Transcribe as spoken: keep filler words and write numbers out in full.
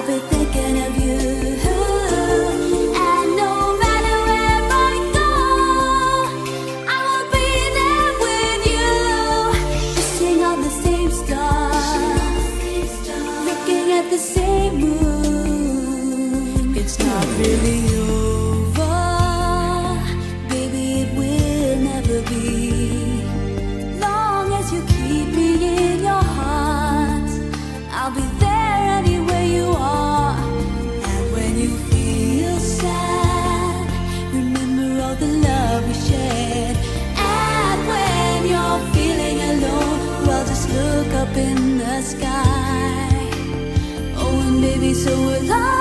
be thinking of you. And no matter where I go, I will be there with you, kissing on the same star, looking at the same moon. It's not really over, baby, it will never be. Long as you keep me in your heart, I'll be there anywhere you are. And when you feel sad, remember all the love we shared. And when you're feeling alone, well, just look up in the sky. Oh, and baby, so will I.